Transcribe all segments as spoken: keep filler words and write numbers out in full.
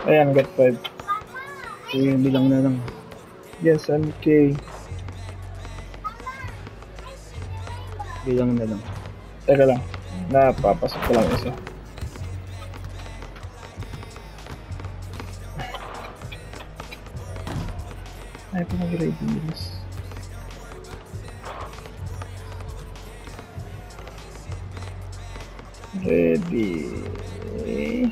Ayan, got five. Sige, bilang na lang. Yes, I'm okay. Bilang na lang. Teka lang. Napapasok ko lang isa. Ay, pa mag-ready bilis. Ready.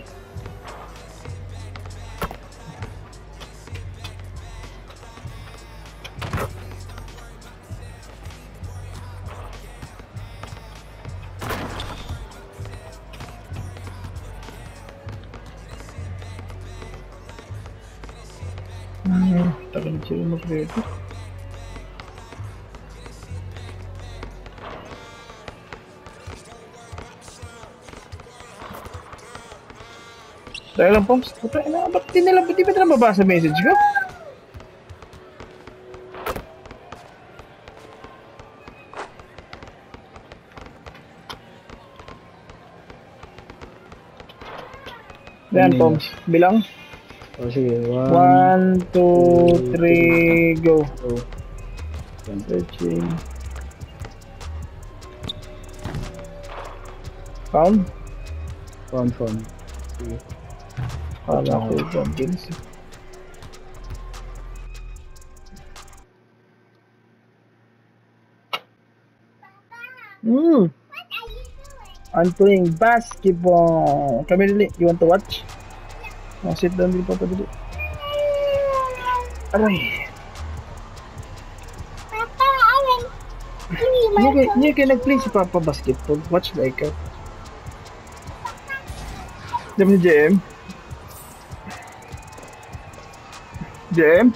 Hmm, tagal sila mag-ready. Dahil lang, Poms. Puta, ina, ba't di nila, di ba nila mabasa message ko? Yan, Poms. Bilang. O, sige. One. One, two, three, go. Go. Yan. Searching. Found? Found, found. Sige. Kala ko yung bilis. Hmm. I'm playing basketball. Come here, you want to watch? Oh, sit down dito pa dito. Aray. Papa, I want three. Hindi kayo, hindi kayo nag-play si Papa basketball. Watch like it. Diyan ni J M. J M?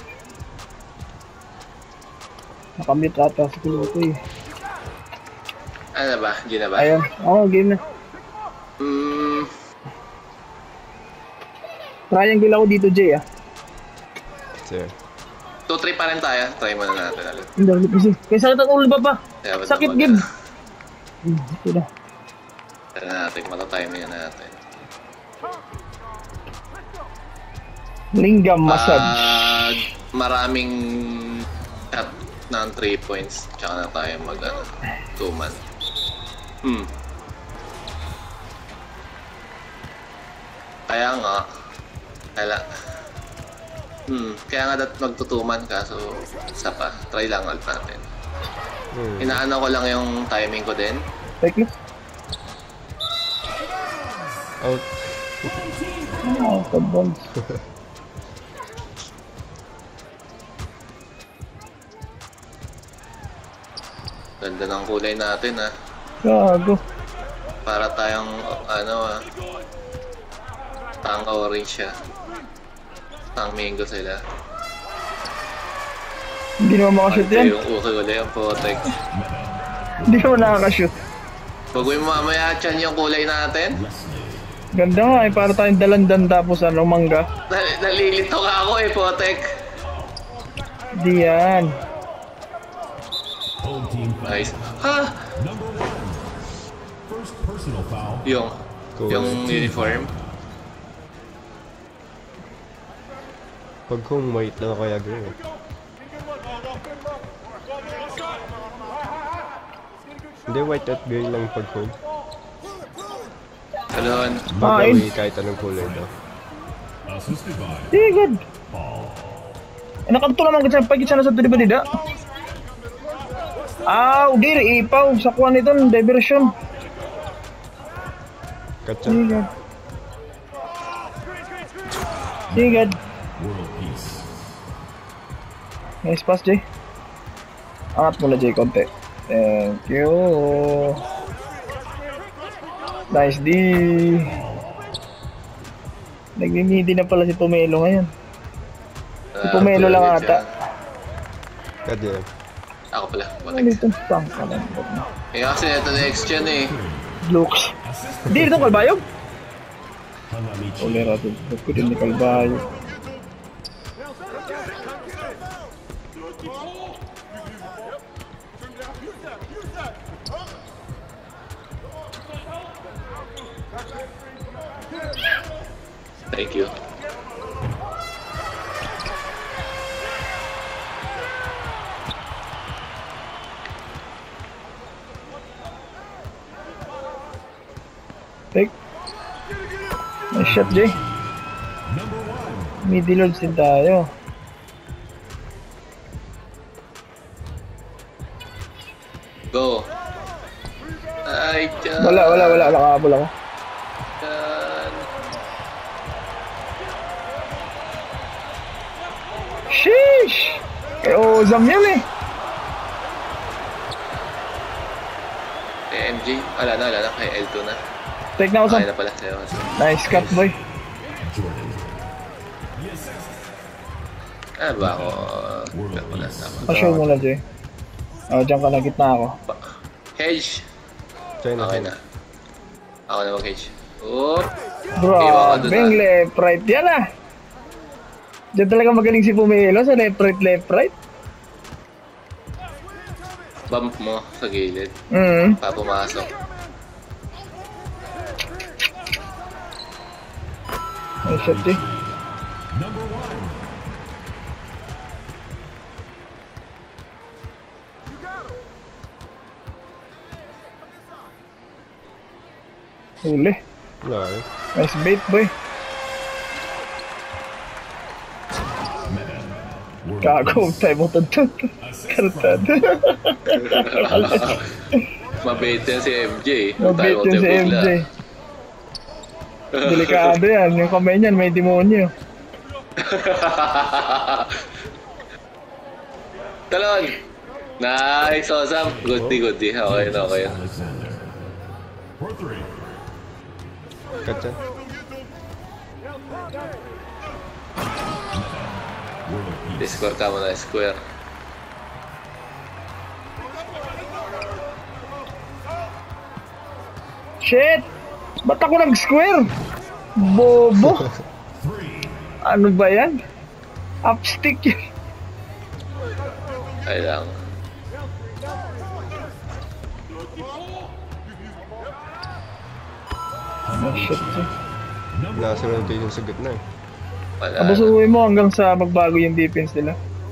Nakamute ata sa piloto eh. Ano na ba? Game na ba? Ayan. Oo, oh, game na. Hmm, Triangle ako dito, Jay ah. Sir. two three pa rin tayo. Try muna natin ulit. Hindi, ulit kasi. Kaya sakit ang ulo ba pa? Yeah, ba't Sakit, naman Gib. na? Hmm, ito na. Tara natin, matatiming na natin. Lingam massage. Pag maraming shot ng three points, tsaka na tayo mag ano, two man. Hmm. Kaya nga, kaya, hmm, kaya nga dat magtutuman ka, so isa pa, try lang ulit natin. Hmm. Inaano ko lang yung timing ko din. Take it. Out. Oh, kabons. Ganda ng kulay natin ah. Gago. Para tayong, ano ah, tang orange siya. Tang mango sila. Hindi naman makashoot yan. Yung uki ulit, yung potek. Hindi naman nakakashoot. Bagoy mo mamaya dyan yung kulay natin. Ganda nga eh, para tayong dalandan tapos ano, mangga. Nal- nalilito ka ako eh, potek. Di yan. Nice. Ha? Yung, yung uniform. Pag kung white lang ako kaya gawin. Hindi, white at gray lang pag home. Salon. Fine. Bagay kahit anong kulay daw. Di good. Eh, nakanto naman kasi pag isa na sa tuloy ba dida? Ah, di ipaw sa kuha nito, diversion. Katsa. Di good. Di good. Nice pass, Jay. Angat mo na, Jay, konti. Thank you. Nice D. Nagmimidi na pala si Pomelo ngayon. Si Pomelo lang ata. Kadya. Ako pala, Ano potek. itong tank ka lang? Eh kasi ito next gen eh. Looks. Hindi, itong kalbayog. Uli natin. Ba't ko din ni kalbayog? Thank you. Take. Nice shot, Jay. Middle loads din tayo. Go. Ay, dyan. Wala, wala, wala. Nakahabol ako. Dyan. Sheesh! Kay Ozam yan eh. Kay M G. Wala na, wala na. Kay L two na. Take na Ozam. Okay na pala sa'yo. Nice cut, boy. Ah, ba ako? Wala tama. Pa-show mo na, Jay. Oh, dyan ka na, gitna ako. Hedge. China. Okay na. Ako na mag-hedge. Oop. Iwan ko Bro, dun, bang ah. left right yan ah. Diyan talaga magaling si Pumelo sa left right, left right. Bump mo sa gilid. Mm. Pa pumasok. Nice shot, Jay. Huli. Wala eh. Nice bait, boy. Gago, tayo mo tuntun. Kartad. Mabait yan si M J. Mabait yun si M J. Delikado yan. Yung kamay niyan may demonyo. Talon! Nice, awesome. Goodie, goodie. Okay na, okay na. Cut yan. Square ka mo na, square. Shit! Ba't ako nag-square? Bobo! Ano ba yan? Upstick yun. Ay lang. Oh shit, Jay. Nakasunod tayo yung sa gitna eh. Wala na. Abusuhin mo hanggang sa magbago yung defense nila.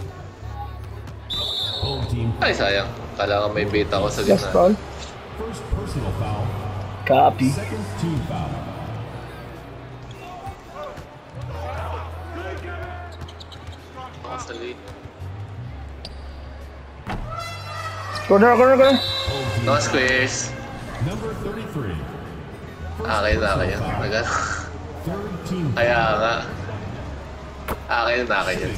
Ay, sayang. Kailangan may bait ako sa Last gitna. call. Copy. Ako sa lead. Corner, corner, corner. No squares. Akin na, akin yan. Nagano. Kaya nga. Akin na, akin yan.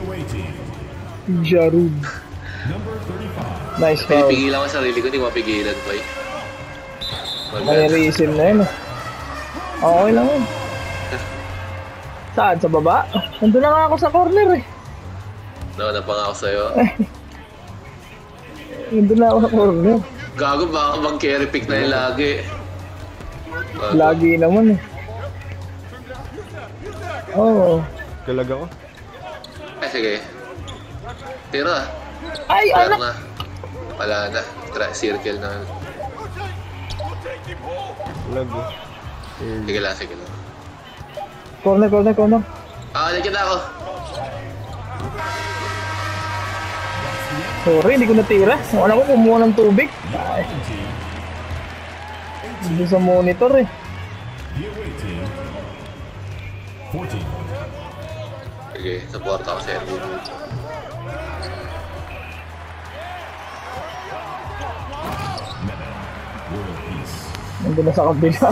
Jarud. Nice foul. Pinipigilan ko sarili ko, hindi ko mapigilan pa eh. May reason na yun. ah. Okay lang yun. Saan? Sa baba? Nandun na nga ako sa corner eh. No, napangako sa'yo. Nandun na ako sa corner. Gago, baka bang carry pick na yung lagi. Gago. Lagi naman eh. Oo. Oh. Galag ako. Ay, sige. Tira. Ay, Wala anak! na. Wala na. Tra circle na. Lag eh. Eh, Sige lang, sige lang. Corner, corner, corner. Ah, nandiyan na ako. Sorry, hindi ko natira. Wala ko kumuha ng tubig. Ay. Hindi sa monitor eh. Sige, support ako sa L B. Nandun na sa kabila.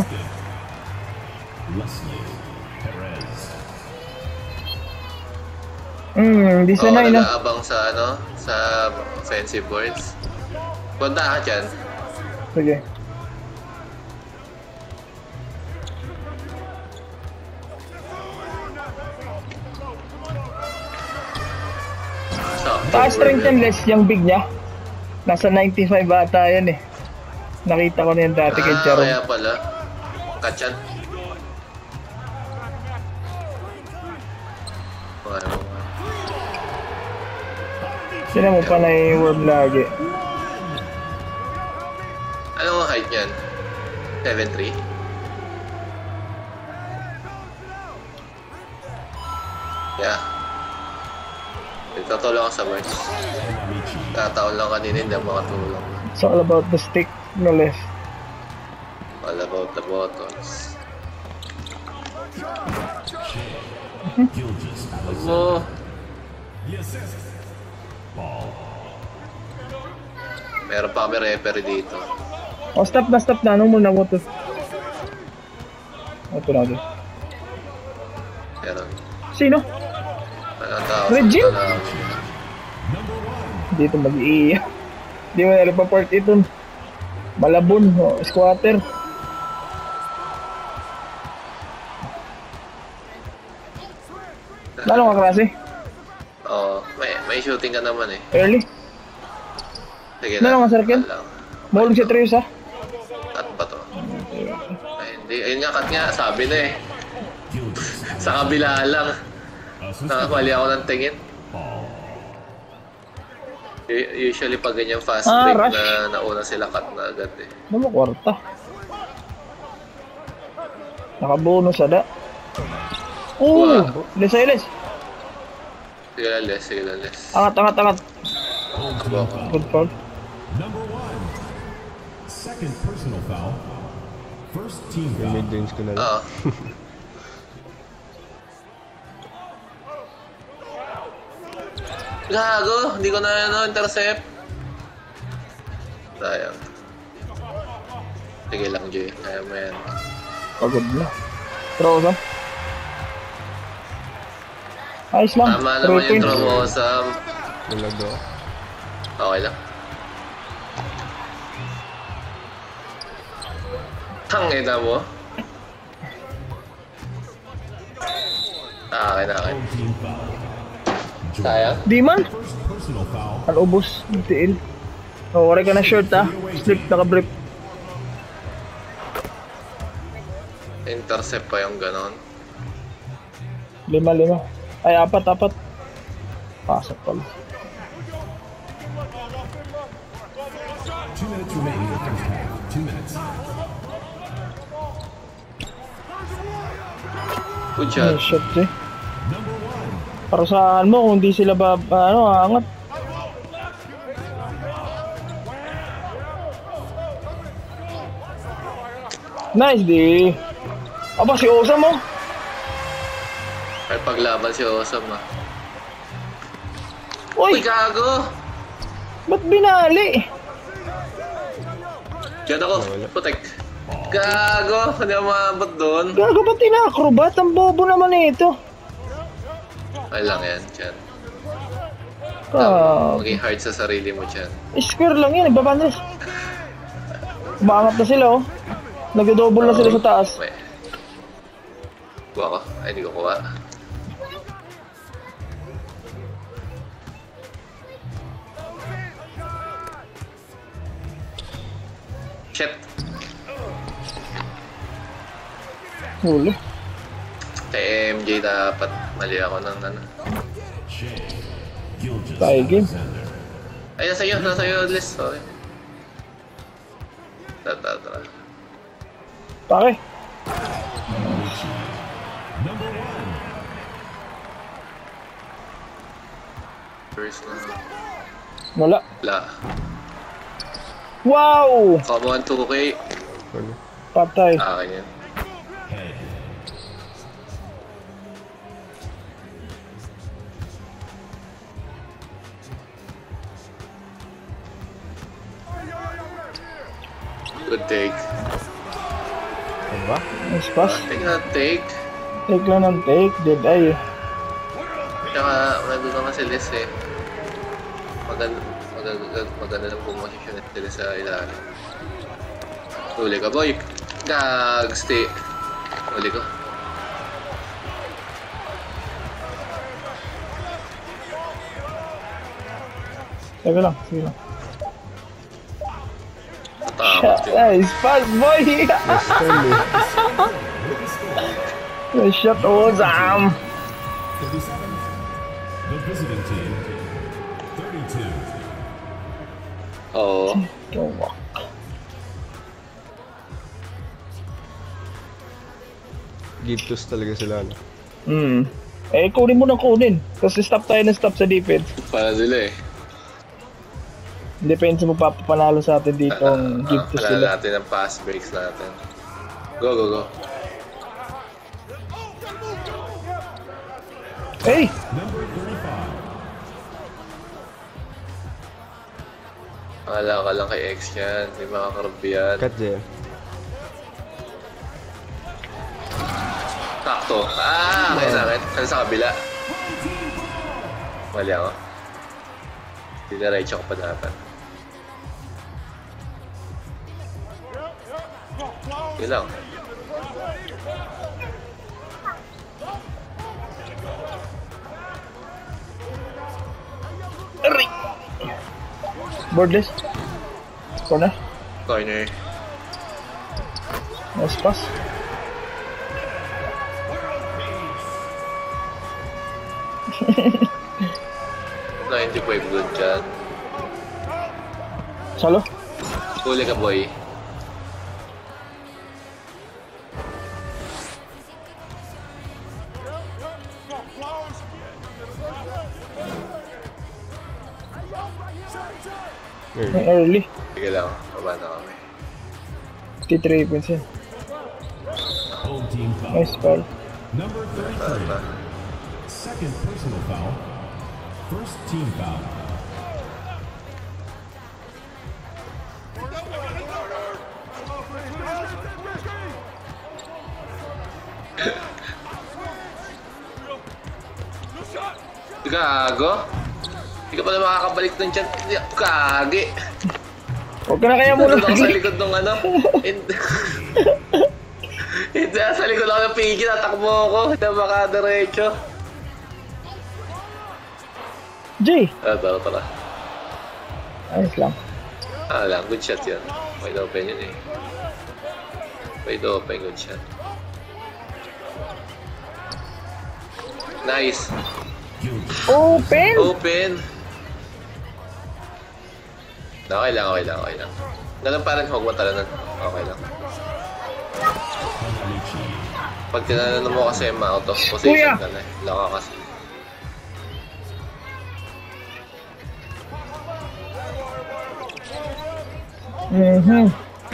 Hmm, di Oo, sanay na. nag-aabang sa ano, sa offensive boards. Punta ka dyan. Sige. So, Taas strength and less yung big niya. Nasa ninety-five ata yan eh. Nakita ko na yan dati kay Ah, Charon. kaya pala. Kachan. Ano? Sino mo pa na-worm lagi. Ano ang height niyan? seven three? Yeah. Nagtatulong ako sa words. Tataon lang kanina, hindi ako makatulong. It's all about the stick no less. All about the buttons. Mo. Meron pa kami referee dito. Oh, stop na, stop na. Anong muna mo to? Ito na ito. Meron. Sino? Anong tao? Regine? Ano? Dito mag-i... Di mo na repaport ito. Malabon, oh, squatter. Lalo ka klase? Oo, may, may shooting ka naman eh. Early? Sige Lalo ka circle? lang. Mahulog si Trius ha? Cut ba to? Ay, hindi. Ayun nga, cut nga. Sabi na eh. Sa kabila lang. Nakakali ako ng tingin. U- Usually pag ganyan fast Ah, break rush. na nauna sila cut na agad eh. Ano mo kwarta? Nakabonus ada. Oh! Wow. Les Ailes. Sige lang, Les. Sige lang, Les. Angat, angat, angat. Go. Good foul. Number one. Second personal foul. First team Yung foul. mid-range ko na lang. Oo. Gago! Hindi ko na ano, intercept. Sayang. Sige lang, Jay. Kaya mo yan. Pagod na. Throw sa. Ayos lang. Tama Three naman yung points. throw mo sa... Nalago. Okay lang. Tangina mo. Ah, akin, akin. Team foul. Sayang. Di man. First personal foul. Ang ubos. Ang tiil. Oh, wala ka na shirt ha. Slip, naka-brief. Intercept pa yung ganon. Lima, lima. Ay, apat, apat. Pasok pala. Two minutes remaining in the first half. Two minutes. Good Ano shot. shot eh. Number one. Para saan mo kung di sila ba, ano, angat. Nice di. Aba si Osa mo. Ay, paglaban si Osam ah. Uy, Uy, gago! ba't binali? Diyan ako, protect. Gago! Hindi ako maabot doon. Gago ba't ina-acrobat? Ang bobo naman ito. Ay lang yan, Chan. Ah, Maging hard sa sarili mo, Chan. square lang yan, ibabandas. Umaangat na sila oh. Nag-double na sila sa taas. May... Kuha ko? Ay, hindi ko kuha. Shit! Huli. Kay M J dapat mali ako ng ano. Tayo game. Ay, nasa iyo, nasa iyo, list. Sorry. Tara, tara. Pake. Number one. First na. Wala. La. Wow! Common two K. Ano? Patay. Akin yan. Head. Good take. Ano ba? Nice pass. Take na take. Take lang ng take. Dead eye. Tsaka, nandun naman si Liz eh. Maganda, maganda, maganda lang pumosisyon sila sa ilalim. Huli ka, boy. Gag, stay. Huli ko. Sige lang. Sige lang. Takot yun. Nice pass, boy! Style eh. Nice shot, Ozam! thirty-seven. The visiting team. thirty-two. Oo. Kawak. Give toss talaga sila. Ano? Hmm. Eh, kunin mo na kunin. Kasi stop tayo na stop sa defense. Para sila eh. Depende mo papapanalo sa atin dito ang give to Wala sila. natin ang pass breaks natin. Go, go, go. Hey! Number thirty-five. Akala ka lang kay X yan. Hindi makakarap yan. Cut Jem. Sakto. Ah, kaya sa akin. Kaya sa kabila. Mali ako. Dinaretso ko pa dapat. Yun lang. Aray! Boardless. Corner. Corner. Nice pass. ninety-five good dyan. Salo. Huli ka, boy. Early. Early. Sige lang. Baba na kami. fifty-three points yan. Home team foul. Nice foul. Number thirty-three. Baba. Second personal foul. First team foul. Gago? Hindi ka pala makakabalik dun dyan. Hindi, kagi. Huwag ka na kaya muna Nandun ako sa mag- likod nung ano. Hindi. Hindi, sa likod ako ng pigil. Natakbo ako. Hindi ako makadiretso. Jay! Ah, tara, tara. Ayos lang. Ah, lang. Good shot yan. Wide open yun eh. Wide open. Good shot. Nice. Open! Open. Okay lang, okay lang, okay lang. Ganun pa rin, huwag mo talanan. Okay lang. Pag tinanan mo kasi ma-out of position Kuya! ka na eh. Laka kasi. Mhm.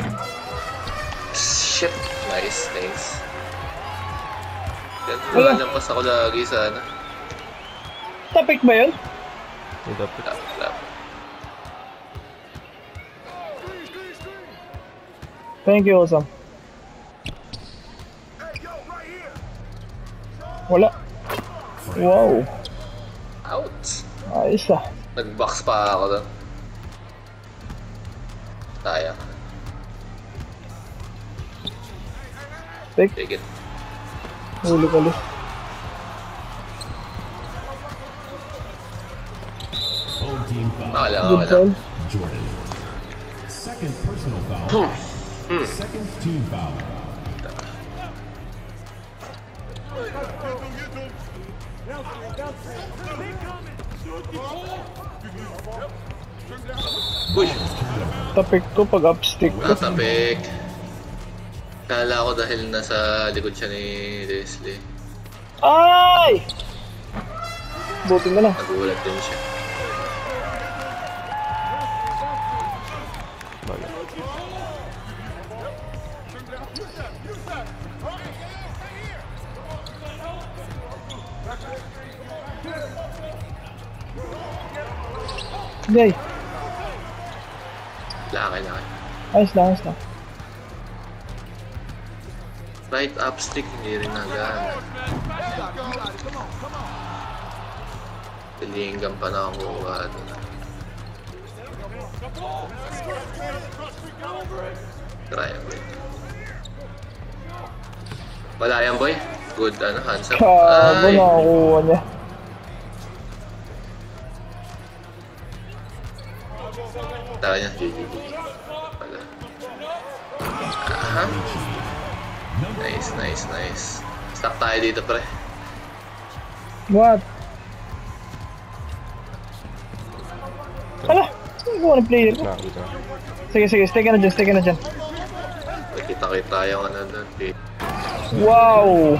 Shit. Nice, thanks. Yan, Wala. lampas ako lagi sa ano. Topic ba yun? Yung dapat. Lap, lap. Thank you, Osam. Wala. Wow. Out. Ayos ah. Nag-box pa ako doon. Sayang. Take. Take it. Huli ka ulit. Home team foul. Okay lang, Good okay lang. foul. Jordan. Second personal foul. Second team foul. Uy! Topic ko pag upstick ko. Natapik. Kala ko dahil nasa likod siya ni Leslie. Ay! Buti na lang. Nagulat din siya. Wala. Jay. Laki, laki. Ayos lang, ayos lang. Right up stick, hindi rin nagana. Tilinggan pa na ako kuha doon. Triangle. Wala yan, boy. Good, ano, hands up. Kago Ay! nakakuha niya. Tara niya, G G G. Wala. Aha. Nice, nice, nice. Stuck tayo dito, pre. What? Ala! Ano gawa ng player ko? Nakakita. Sige, sige. Stay ka na dyan, stay ka na dyan. Nakita-kita yung ano doon. eh. Wow!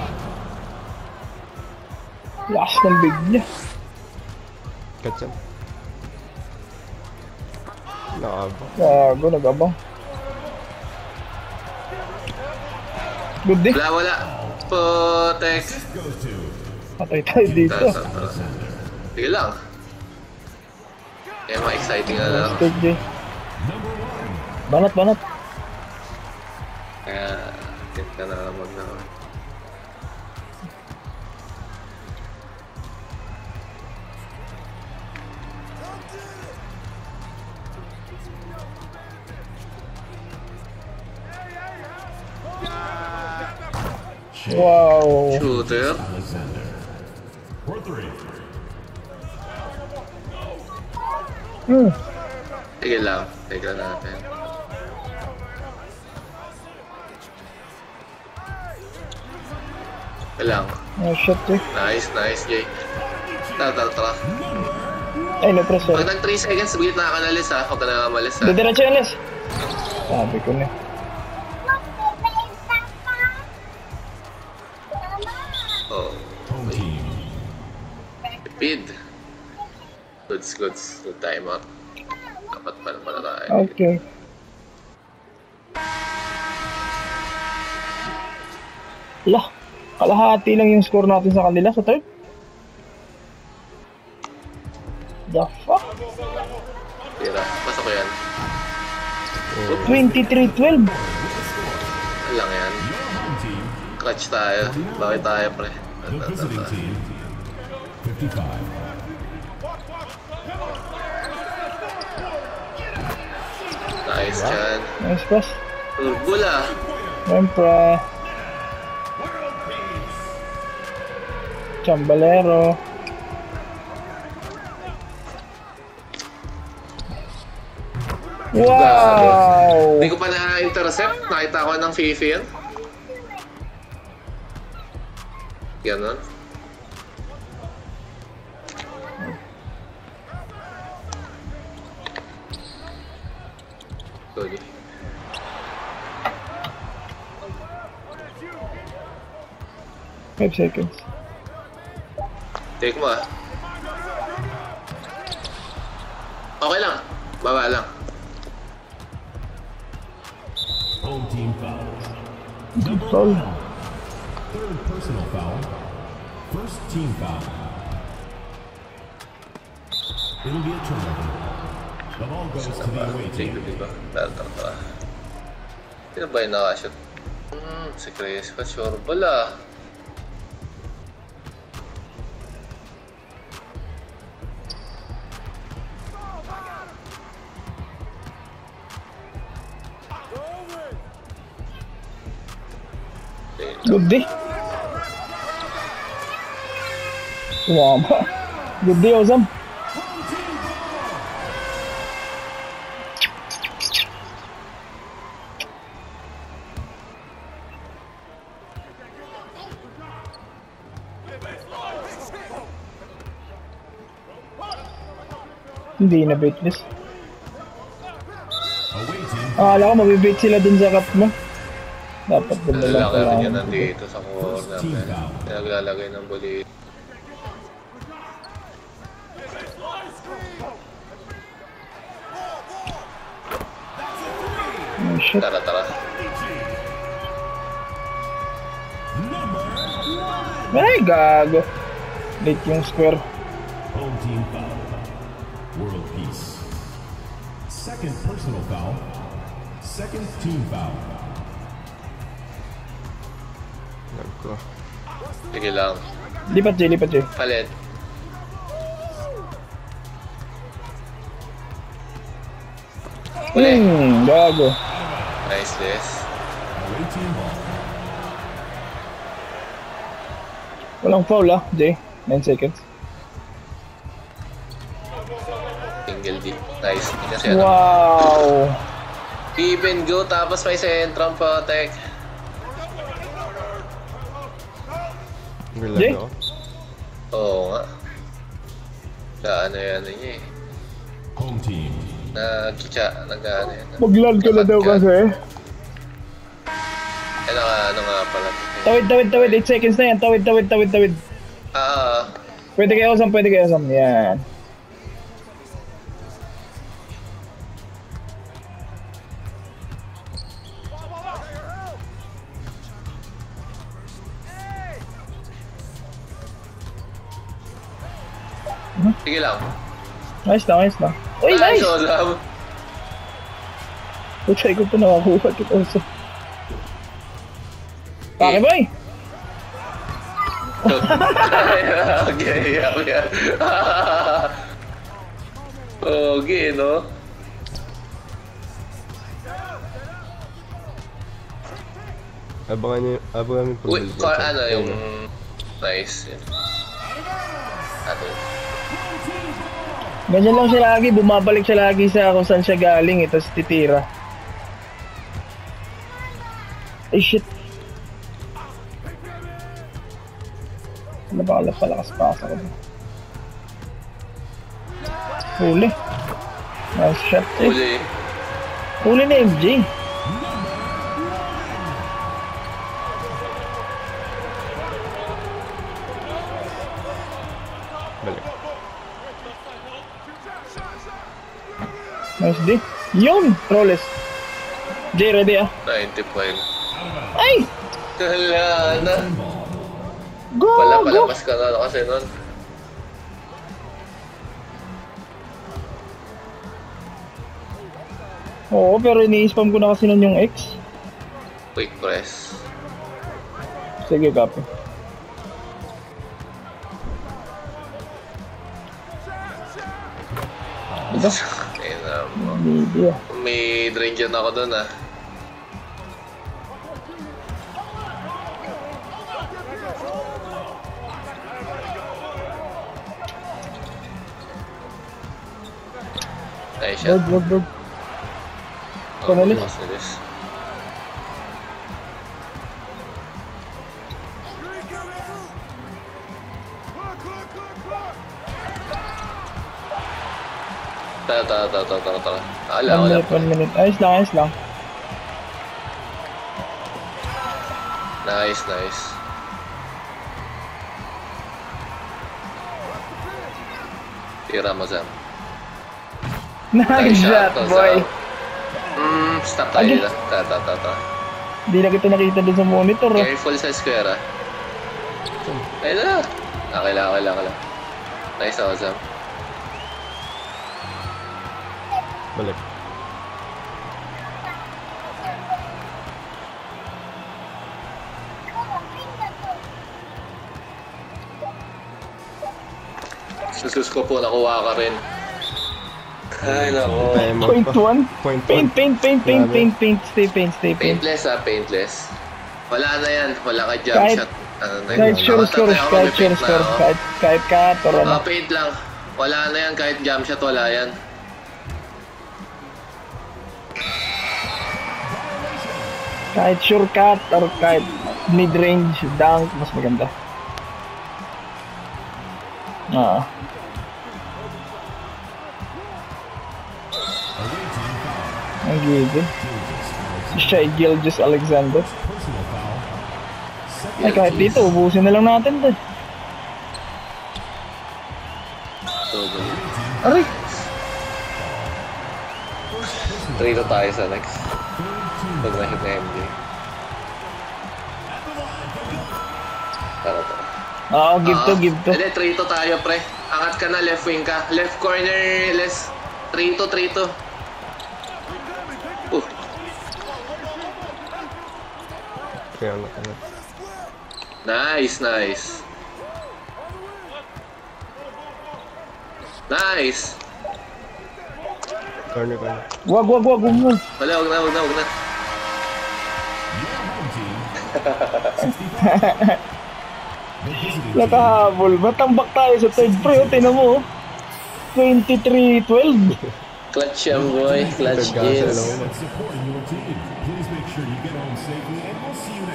Lakas ng big niya. Cut Jem. Nakaba. Gago, nag-abang. Good day. Wala, wala. Putek. Goes to Patay tayo dito. Tara, tara, tara. Sige lang. Kaya mga exciting na lang. Start J. Banat, banat. Kaya, get ka na lang maglaro. Wow. Shooter. Alexander. For three. Hmm. Sige lang. Teka natin. Sige lang. Oh, shit eh. Nice, nice, Jay. Tara, tara, tara. Ay, no press. Pag nag three seconds, bigit na ka nalis ha. Huwag ka na kamalis ha. Didiretso yan, Les. Sabi ko na. Oh. Home team. Speed. Goods, goods. Good time out. Dapat pa naman na tayo. Okay. Lah, kalahati lang yung score natin sa kanila sa third. The fuck? Tira. Pasok ko yan. twenty-three twelve. Ano lang yan. Home team. Clutch tayo. Bakit tayo, pre? The visiting team. fifty-five. Nice, Chan. Nice pass. Turbo la. Siyempre. Chambalero. Wow! Hindi ko pa na-intercept. Nakita ko ng Fifi yan. Ganon. Sorry. Five seconds. Take mo ah. Okay lang. Baba lang. Home team fouls. Foul. Third personal foul. First team foul. It'll be a turnover. The ball goes to the away Take team. it, diba? Tara, tara, tara. Sino ba yung nakashoot? Hmm, si Chris pa sure pala. Good day. Wama. Good day, Ozam. Hindi na baitless. Away team. Akala ko mabibait sila dun sa cup mo. Dapat dun na lang Nalalaki rin yan kailangan. nandito sa corner. Team eh. foul. Naglalagay ng bulit. Oh, shit. Tara, tara. Ay, gago. Late yung square. Home team foul. World peace. Second personal foul. Second team foul. Nagko. Sige lang. Lipat J, lipat J. Palit. Uli. Hmm, gago. Nice, Les. Away team ball. Walang foul ah, J. nine seconds. Single D. Nice. Hindi kasi ano. Wow! Even go, tapos may centrum protect. Galang Jay? ako. Oo nga. Sa ano yan niya eh. Home team. Nag-kitsa, nag-ano yan. Maglan ka na daw kasi. Eh, naka, ano nga pala. Tawid, tawid, tawid. eight seconds na yan. Tawid, tawid, tawid, tawid. Ah, Pwede kayo Ozam, pwede kayo Ozam. Yan. Sige lang. Nice lang, nice lang. Uy, Nice, nice! Ozam. Putsay ko ito nakakuha kita also. Pake boy! Okay, yeah, yeah. Okay, no? Abangan niyo, abangan niyo Uy, probability. car, ano yung... Nice. Yun. Ano? Ganyan lang siya lagi, bumabalik siya lagi sa kung saan siya galing eh, tapos titira. Ay shit. Ano ba kalap palakas pasa ko ba? Huli. Nice shot eh. Uli. Huli na M J. Balik. Nice D. Yun! Roles. J, ready ah. ninety-five. Ay! Wala na. Go! Wala, Go! palapas ka na kasi nun. Oo, pero ini-spam ko na kasi nun yung X. Quick press. Sige, copy. Ayun na mo. Video. May drain dyan ako dun ah. Nice shot. Dog, dog, dog. Oh, Panalis. mas nilis. Tara, tara, tara, tara, tara, tara. Ala, One wala minute, pa. one minute. Ayos lang, ayos lang. Nice, nice. Tira mo, Sam. Nice shot, to, boy. Sam. Hmm, stop tayo Agi. nila. Tara, tara, tara, tara. Hindi na kita nakita dun sa monitor. ah. Careful sa square, ah. Ayun na. Okay lang, okay lang, okay lang. Nice ako, Sam. Balik. Susus ko po, nakuha ka rin. Ay, nako. Time out Point pa. one. Point Paint, one. paint, paint, paint, Grabe. paint, paint. Stay paint, stay paint. Paintless, ah, paintless. Wala na yan. Wala ka jump Kahit- shot. Ano na yun? Kahit sure Ako, score, tatay ako, kahit may sure paint na score, ako. kahit, kahit cut or ano. Ah, paint lang. Wala na yan. Kahit jump shot, wala yan. Kahit sure cut or kahit mid-range dunk, mas maganda. Ah. Ang gigil. Si Shai Gilgeous Alexander. Personal foul. Ay, kahit dito, ubusin na lang natin to. Double. Aray! Trito tayo sa next. Pag na-hit na M J. Tara, tara. Oo, give to, Ah, give to. Hindi, trito tayo, pre. Angat ka na, left wing ka. Left corner, less. Trito, trito. Uh, Kaya nga, ano. nice, nice. Nice! Corner, corner. Wag, wag, wag, wag mo. Wala, wag na, wag na, wag na. Your home team. sixty-five. The visiting team. Nakahabol. Matambak tayo sa third pre. O, tinan mo. oh. twenty-three twelve. Clutch yan, boy. Clutch Third gas, is. alam mo. Supporting your team. Please make sure you get home safely, and we'll see you